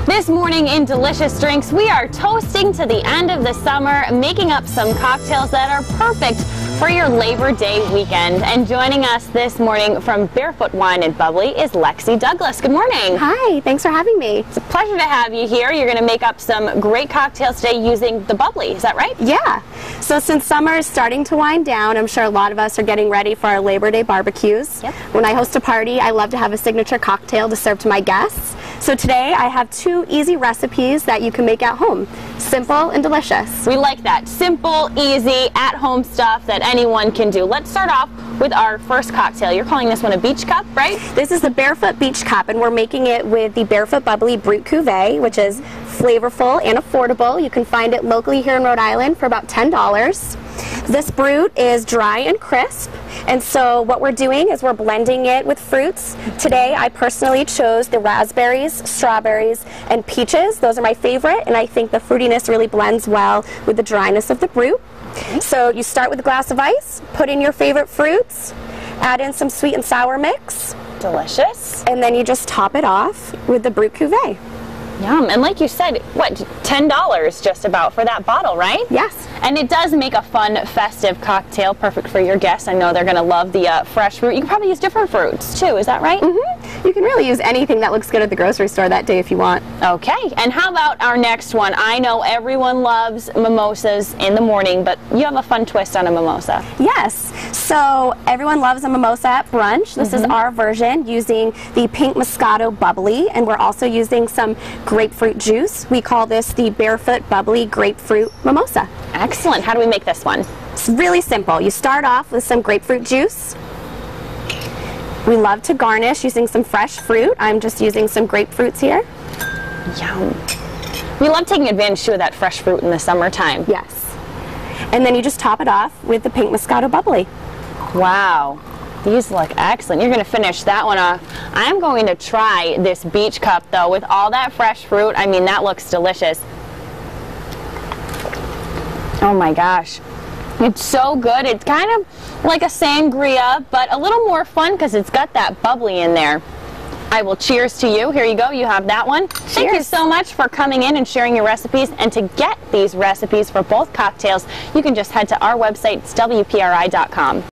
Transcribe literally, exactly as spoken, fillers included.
This morning in Delicious Drinks, we are toasting to the end of the summer, making up some cocktails that are perfect for your Labor Day weekend. And joining us this morning from Barefoot Wine and Bubbly is Lexi Douglas. Good morning. Hi, thanks for having me. It's a pleasure to have you here. You're going to make up some great cocktails today using the bubbly, is that right? Yeah. So since summer is starting to wind down, I'm sure a lot of us are getting ready for our Labor Day barbecues. Yep. When I host a party, I love to have a signature cocktail to serve to my guests. So today I have two easy recipes that you can make at home. Simple and delicious. We like that. Simple, easy, at-home stuff that anyone can do. Let's start off with our first cocktail. You're calling this one a beach cup, right? This is the Barefoot Beach Cup, and we're making it with the Barefoot Bubbly Brut Cuvée, which is flavorful and affordable. You can find it locally here in Rhode Island for about ten dollars. This Brut is dry and crisp, and so what we're doing is we're blending it with fruits. Today I personally chose the raspberries, strawberries, and peaches. Those are my favorite, and I think the fruitiness really blends well with the dryness of the Brut. So you start with a glass of ice, put in your favorite fruits, add in some sweet and sour mix. Delicious. And then you just top it off with the Brut Cuvée. Yum. And like you said, what, ten dollars just about for that bottle, right? Yes. And it does make a fun, festive cocktail, perfect for your guests. I know they're going to love the uh, fresh fruit. You can probably use different fruits, too. Is that right? Mm-hmm. You can really use anything that looks good at the grocery store that day if you want. Okay. And how about our next one? I know everyone loves mimosas in the morning, but you have a fun twist on a mimosa. Yes. So everyone loves a mimosa at brunch. This Mm-hmm. is our version using the Pink Moscato Bubbly, and we're also using some grapefruit juice. We call this the Barefoot Bubbly Grapefruit Mimosa. Excellent. How do we make this one? It's really simple. You start off with some grapefruit juice. We love to garnish using some fresh fruit. I'm just using some grapefruits here. Yum. We love taking advantage, too, of that fresh fruit in the summertime. Yes. And then you just top it off with the Pink Moscato Bubbly. Wow. These look excellent. You're going to finish that one off. I'm going to try this beach cup, though, with all that fresh fruit. I mean, that looks delicious. Oh, my gosh. It's so good. It's kind of like a sangria, but a little more fun because it's got that bubbly in there. I will cheers to you. Here you go. You have that one. Cheers. Thank you so much for coming in and sharing your recipes. And to get these recipes for both cocktails, you can just head to our website. It's W P R I dot com.